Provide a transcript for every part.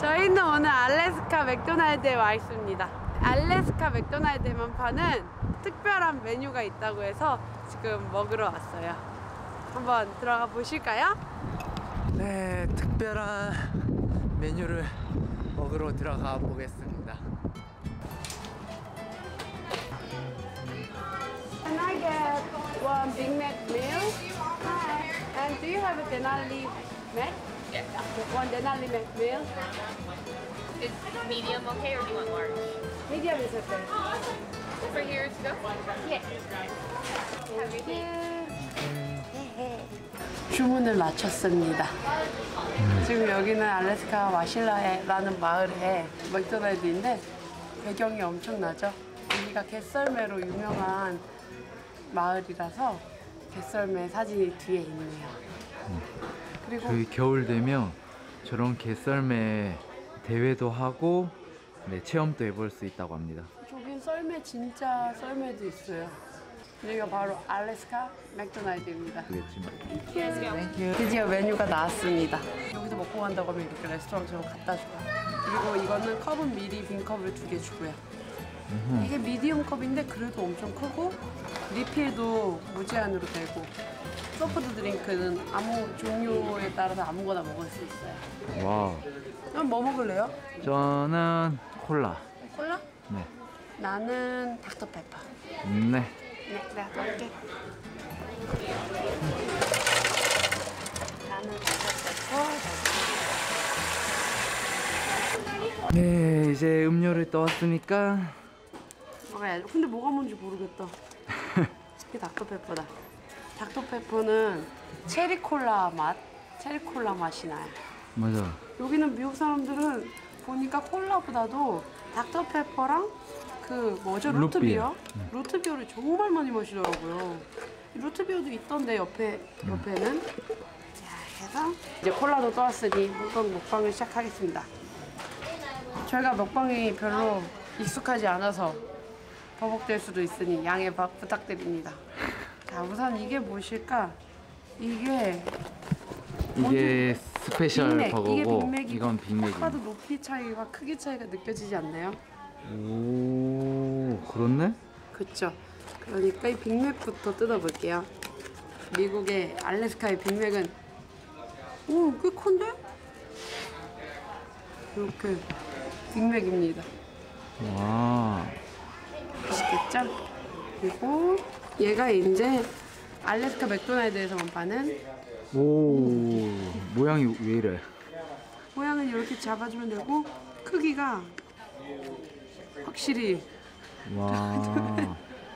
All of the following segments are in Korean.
저희는 오늘 알래스카 맥도날드에 와 있습니다. 알래스카 맥도날드에만 파는 특별한 메뉴가 있다고 해서 지금 먹으러 왔어요. 한번 들어가 보실까요? 네, 특별한 메뉴를 먹으러 들어가 보겠습니다. Can I get one Big Mac meal? Hi. And do you have a Denali Mac? Yeah. One Denali Mac meal? Is medium okay or do you want large? Medium is okay. For here to go? Yeah. Have you 주문을 마쳤습니다. 지금 여기는 알래스카 와실라라는 마을에 맥도날드인데 배경이 엄청나죠? 여기가 갯썰매로 유명한 마을이라서 갯썰매 사진이 뒤에 있네요. 그리고 저희 겨울 되면 저런 갯썰매 대회도 하고 체험도 해볼 수 있다고 합니다. 저긴 썰매 진짜 썰매도 있어요. 여기가 바로 알래스카 맥도날드입니다. 그겠지만. 드디어 메뉴가 나왔습니다. 여기서 먹고 간다고 하면 이렇게 레스토랑처럼 갖다 줘요. 그리고 이거는 컵은 미리 빈 컵을 2개 주고요. 이게 미디움 컵인데 그래도 엄청 크고 리필도 무제한으로 되고 소프트 드링크는 아무 종류에 따라서 아무거나 먹을 수 있어요. 와. 그럼 뭐 먹을래요? 저는 콜라. 콜라? 네. 나는 닥터페퍼. 네. 네, 내가 먹을게. 나는 닥터페퍼. 네, 이제 음료를 떠왔으니까 먹어야지. 근데 뭐가 뭔지 모르겠다. 이게 닥터페퍼다. 닥터페퍼는 체리콜라 맛, 체리콜라 맛이 나요. 맞아. 여기는 미국 사람들은 보니까 콜라보다도 닥터페퍼랑 그 뭐죠? 루트비어? 루트비어를 정말 많이 마시더라고요. 루트비어도 있던데 옆에는. 자, 해서 이제 콜라도 떠왔으니 먹방을 시작하겠습니다. 저희가 먹방이 별로 익숙하지 않아서 버벅될 수도 있으니 양해 부탁드립니다. 자, 우선 이게 무엇일까? 이게 스페셜 빅맥. 버거고 이게 빅맥이고 이건 빅맥이에요. 아까도 높이 차이와 크기 차이가 느껴지지 않나요? 오, 그렇네? 그쵸. 그러니까 이 빅맥부터 뜯어볼게요. 미국의 알래스카의 빅맥은 꽤 큰데? 이렇게 빅맥입니다. 와. 맛있겠죠? 그리고 얘가 이제 알래스카 맥도날드에서만 파는 오, 모양이 왜 이래? 모양은 이렇게 잡아주면 되고 크기가 확실히 와.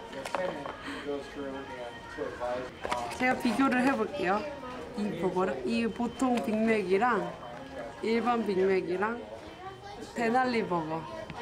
제가 비교를 해볼게요. 이 버거를 이 보통 빅맥이랑 일반 빅맥이랑 데날리 버거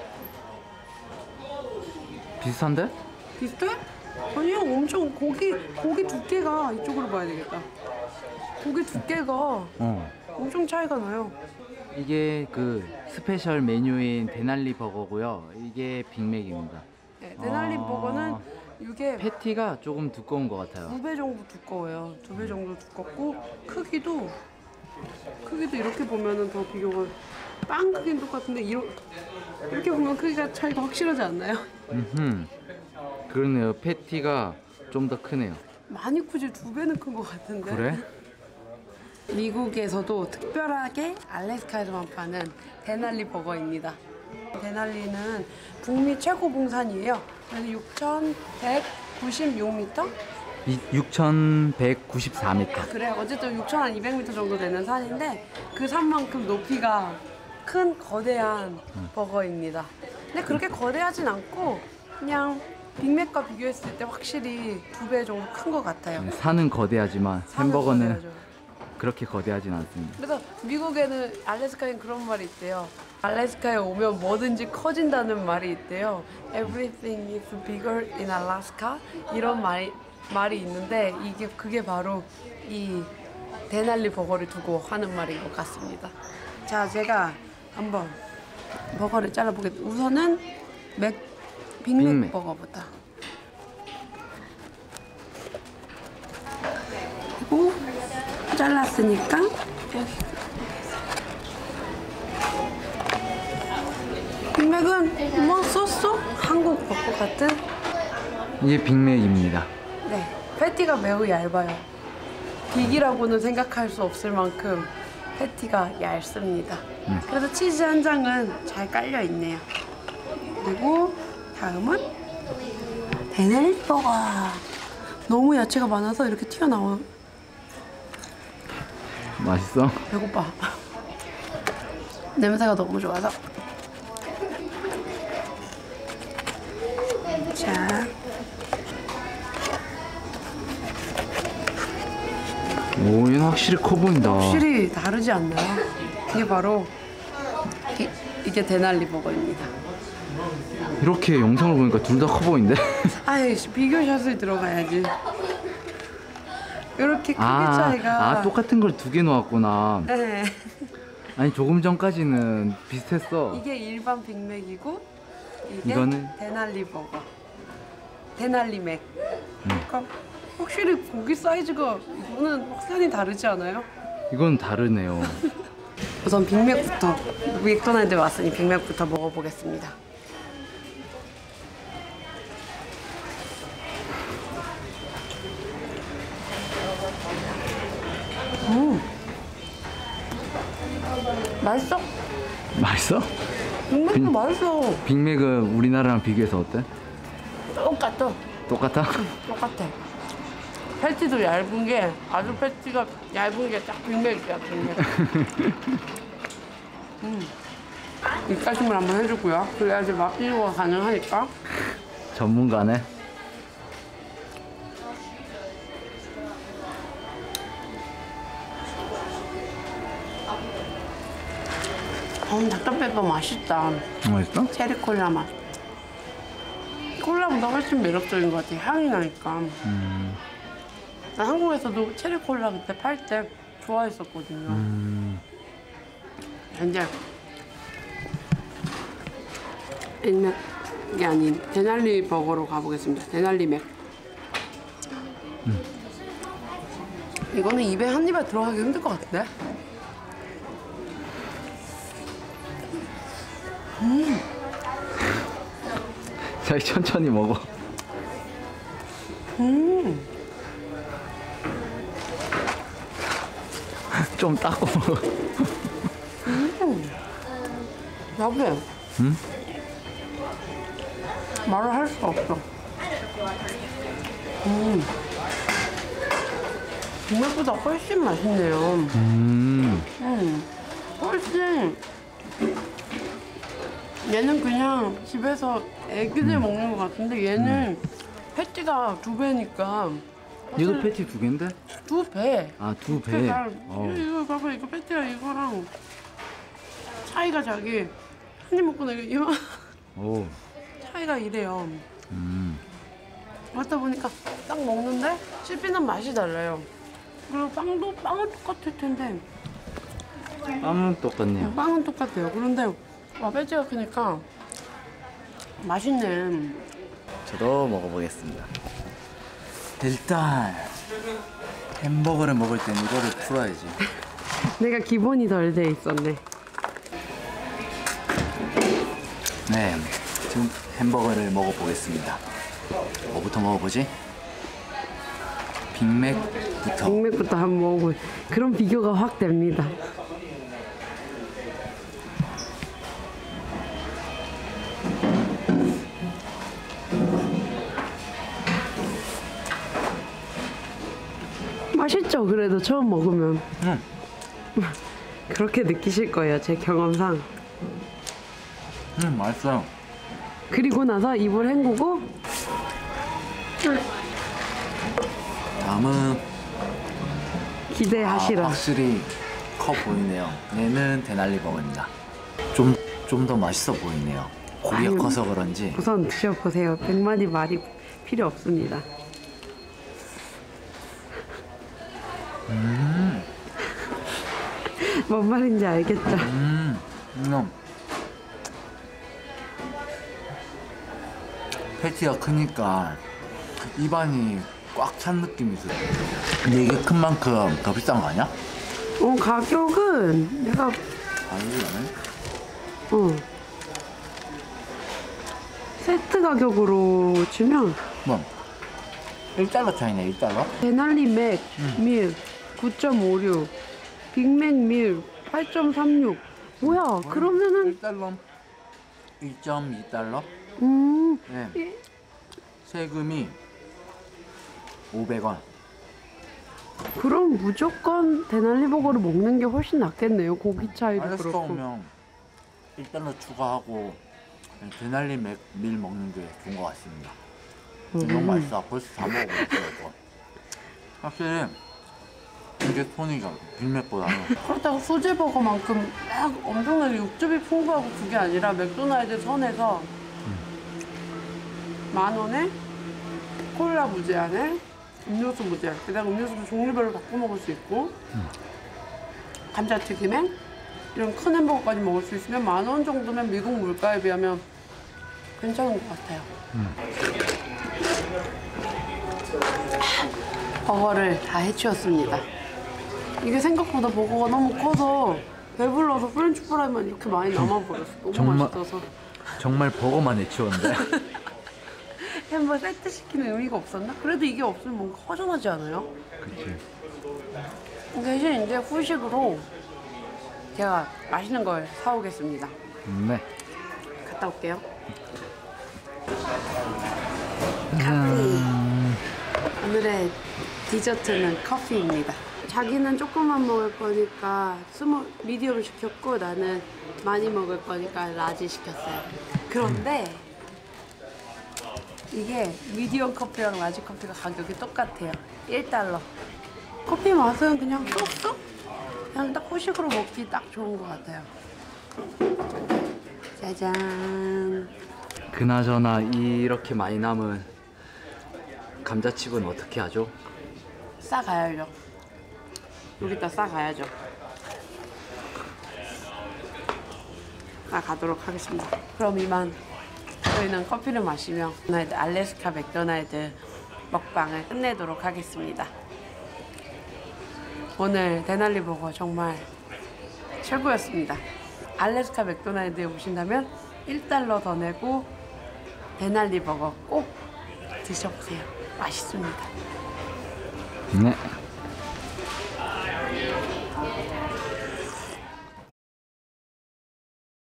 비슷한데? 비슷해? 아니요, 엄청 고기 두께가 이쪽으로 봐야 되겠다. 고기 두께가 엄청 차이가 나요. 이게 그 스페셜 메뉴인 데날리 버거고요. 이게 빅맥입니다. 네, 데날리 버거는 이게 패티가 조금 두꺼운 것 같아요. 2배 정도 두꺼워요. 2배 정도 두껍고 크기도 이렇게 보면은 더 비교가 빵 크기는 똑같은데 이렇게 보면 크기가 차이가 확실하지 않나요? 그러네요. 패티가 좀 더 크네요. 많이 크지 2배는 큰 것 같은데. 그래? 미국에서도 특별하게 알래스카에서만 파는 데날리 버거입니다. 데날리는 북미 최고 봉산이에요. 그래서 6,196m? 6,194m. 그래, 어쨌든 6,200m 정도 되는 산인데 그 산만큼 높이가 큰 거대한 버거입니다. 근데 그렇게 거대하진 않고 그냥 빅맥과 비교했을 때 확실히 2배 정도 큰 것 같아요. 산은 거대하지만 햄버거는 거대하죠. 그렇게 거대하진 않습니다. 그래서 미국에는 알래스카에는 그런 말이 있대요. 알래스카에 오면 뭐든지 커진다는 말이 있대요. Everything is bigger in Alaska. 이런 말이 있는데 그게 바로 이 데날리 버거를 두고 하는 말인 것 같습니다. 자, 제가 한번 버거를 잘라보겠습니다. 우선은 빅맥 버거부터. 그리고 잘랐으니까 여기 빅맥은 뭐 쏘쏘? 한국 벚꽃 같은? 이게 빅맥입니다. 네, 패티가 매우 얇아요. 빅이라고는 생각할 수 없을 만큼 패티가 얇습니다. 그래서 치즈 한 장은 잘 깔려 있네요. 그리고 다음은 베넬버거. 너무 야채가 많아서 이렇게 튀어나와요. 맛있어? 배고파. 냄새가 너무 좋아서. 자. 오, 얘는 확실히 커 보인다. 확실히 다르지 않나요? 이게 바로 이게 데날리 버거입니다. 이렇게 영상을 보니까 둘 다 커 보이는데? 아이씨, 비교샷을 들어가야지. 이렇게 크기 차이가. 똑같은 걸 두 개 놓았구나. 네. 아니, 조금 전까지는 비슷했어. 이게 일반 빅맥이고 이게 이거는? 데날리 버거. 데날리 맥. 그러니까 확실히 고기 사이즈가 이거는 확연히 다르지 않아요? 이건 다르네요. 우선 빅맥부터, 맥도날드에 왔으니 빅맥부터 먹어보겠습니다. 맛있어? 맛있어? 빅맥도 맛있어. 빅맥은 우리나라랑 비교해서 어때? 똑같아. 똑같아? 똑같아. 패티도 얇은 게, 아주 패티가 얇은 게 딱 빅맥이야, 빅맥. 입가심을 한번 해주고요. 그래야지 막 비교가 가능하니까. 전문가네. 닭다리뼈 맛있다. 맛있어? 체리 콜라 맛. 콜라보다 훨씬 매력적인 것 같아. 향이 나니까. 나 한국에서도 체리 콜라 그때 팔 때 좋아했었거든요. 근데 빅맥이 아닌 데날리 버거로 가보겠습니다. 데날리 맥. 이거는 입에 한 입에 들어가기 힘들 것 같은데? 자, 천천히 먹어. 좀 따고 먹어. 나도. 말을 할 수가 없어. 빅맥보다 훨씬 맛있네요. 훨씬. 얘는 그냥 집에서 애기들 먹는 것 같은데 얘는 패티가 2배니까. 얘도 패티 2개인데? 2배. 아, 2배. 이거 봐봐, 이거 패티가 이거랑 차이가 자기 한 입 먹고 내가 이만 오. 차이가 이래요. 그러다 보니까 딱 먹는데 씹히는 맛이 달라요. 그리고 빵은 똑같을 텐데. 빵은 똑같네요. 빵은 똑같아요. 그런데 패티가 크니까 맛있네. 저도 먹어보겠습니다. 일단 햄버거를 먹을 땐 이거를 풀어야지. 내가 기본이 덜 돼 있었네. 네, 지금 햄버거를 먹어보겠습니다. 뭐부터 먹어보지? 빅맥부터. 빅맥부터 한번 먹어보. 그럼 비교가 확 됩니다. 맛있죠? 그래도 처음 먹으면. 그렇게 느끼실 거예요, 제 경험상. 맛있어요. 그리고 나서 입을 헹구고 다음은 기대하시라. 확실히 커 보이네요. 얘는 데날리 버거입니다. 좀 더 맛있어 보이네요. 고기가 아유, 커서 그런지. 우선 드셔보세요. 100마디 말이 필요 없습니다. 뭔 말인지 알겠죠? 패티가 크니까 입안이 꽉 찬 느낌이 들어요. 근데 이게 큰 만큼 더 비싼 거 아니야? 가격은 내가 아니네. 세트 가격으로 치면 뭐 1달러 차이네 1달러? 데날리 맥 밀 9.56, 빅맥 밀 8.36. 뭐야? 그러면은 1달러 1.2달러? 네. 세금이 500원. 그럼 무조건 데날리 버거를 먹는 게 훨씬 낫겠네요. 고기 차이도 알래스카 그렇고. 오면 1달러 추가하고 데날리 밀 먹는 게 좋은 것 같습니다. 너무 맛있어. 벌써 다 먹어봤어요 이거. 확실히 이게 손이 가 빅맥보다는. 그렇다고 수제 버거만큼 막 엄청나게 육즙이 풍부하고 그게 아니라 맥도날드 선에서 10,000원에 콜라 무제한에 음료수 무제한. 게다가 음료수도 종류별로 바꿔 먹을 수 있고 감자튀김에 이런 큰 햄버거까지 먹을 수 있으면 10,000원 정도면 미국 물가에 비하면 괜찮은 것 같아요. 버거를 다 해치웠습니다. 이게 생각보다 버거가 너무 커서 배불러서 프렌치 프라이만 이렇게 많이 남아버렸어. 너무 정말- 맛있어서. 정말 버거만 해치웠는데. 햄버거 세트 시키는 의미가 없었나? 그래도 이게 없으면 뭔가 허전하지 않아요? 그치. 대신 이제 후식으로 제가 맛있는 걸 사오겠습니다. 네. 갔다 올게요. 오늘의 디저트는 커피입니다. 자기는 조금만 먹을 거니까 미디엄 시켰고 나는 많이 먹을 거니까 라지 시켰어요. 그런데 이게 미디엄 커피랑 라지 커피가 가격이 똑같아요. 1달러. 커피 맛은 그냥 쏙쏙 그냥 딱 후식으로 먹기 딱 좋은 것 같아요. 짜잔. 그나저나 이렇게 많이 남은 감자칩은 어떻게 하죠? 싸가야죠. 여기다 싸가야죠. 싸가도록 하겠습니다. 그럼 이만 저희는 커피를 마시며 알래스카 맥도날드 먹방을 끝내도록 하겠습니다. 오늘 데날리 버거 정말 최고였습니다. 알래스카 맥도날드에 오신다면 1달러 더 내고 데날리 버거 꼭 드셔보세요. 맛있습니다. 네.